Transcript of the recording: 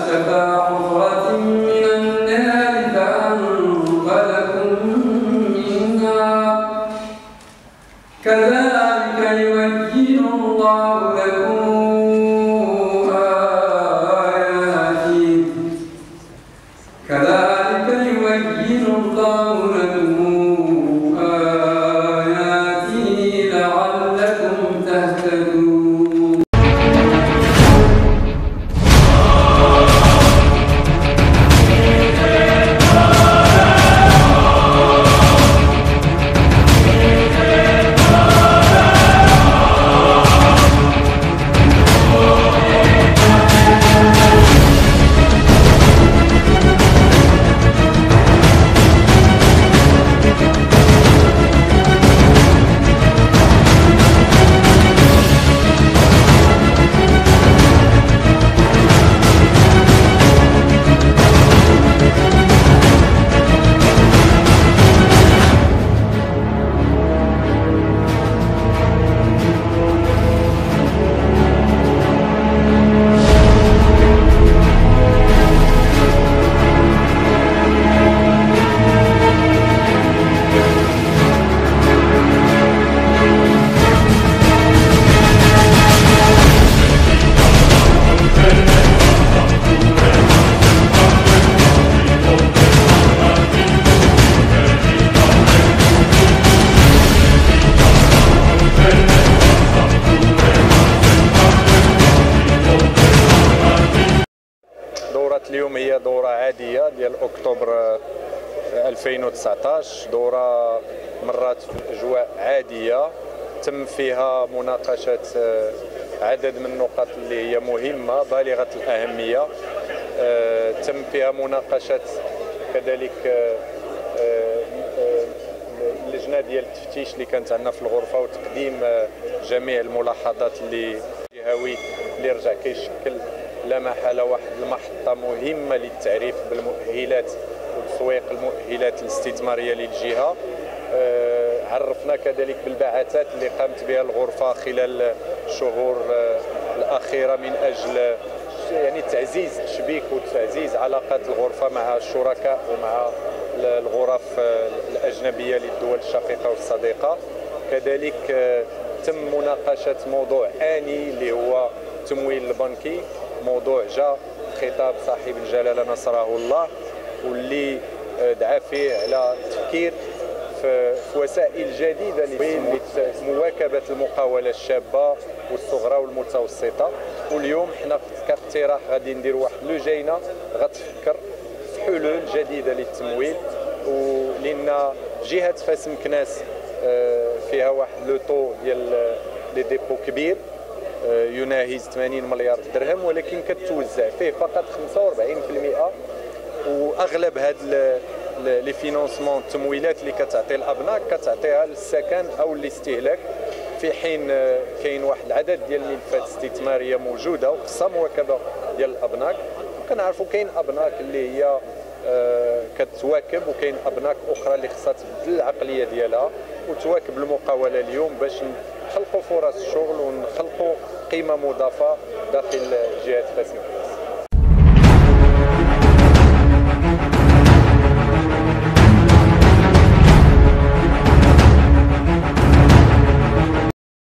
شفا حفرة من النار فأنقذكم منها كذلك يبين الله لكم آياته لعلكم تهتدون. اليوم هي دورة عادية ديال أكتوبر 2019، دورة مرات في أجواء عادية تم فيها مناقشة عدد من النقط اللي هي مهمة بالغة الأهمية. تم فيها مناقشة كذلك اللجنة ديال التفتيش اللي كانت عندنا في الغرفة وتقديم جميع الملاحظات اللي جهوي اللي رجع كيشكل لا محالة واحد المحطة مهمة للتعريف بالمؤهلات وتسويق المؤهلات الاستثمارية للجهة. عرفنا كذلك بالبعثات اللي قامت بها الغرفة خلال الشهور الأخيرة من أجل يعني تعزيز تشبيك وتعزيز علاقات الغرفة مع الشركاء ومع الغرف الأجنبية للدول الشقيقة والصديقة. كذلك تم مناقشة موضوع آني اللي هو التمويل البنكي، موضوع جاء خطاب صاحب الجلالة نصره الله واللي دعا فيه على التفكير في وسائل جديدة لمواكبة المقاولة الشابة والصغرى والمتوسطة. واليوم حنا كاقتراح غادي ندير واحد لجنة غتفكر في حلول جديدة للتمويل، ولأن جهة فاس مكناس فيها واحد لو طو ديال لي ديبو كبير يناهز 80 مليار درهم، ولكن كتوزع فيه فقط 45%، واغلب هاد لي فينونسمون التمويلات اللي كتعطي الابناك كتعطيها للسكن او الاستهلاك، في حين كاين واحد العدد ديال الملفات الاستثماريه موجوده وخصها مواكبه ديال الابناك. كنعرفوا كاين ابناك اللي هي كتواكب وكاين ابناك اخرى اللي خصها تبدل العقليه ديالها وتواكب المقاوله اليوم باش نخلقوا فرص الشغل ونخلقوا قيمه مضافه داخل جهه فاس مكناس.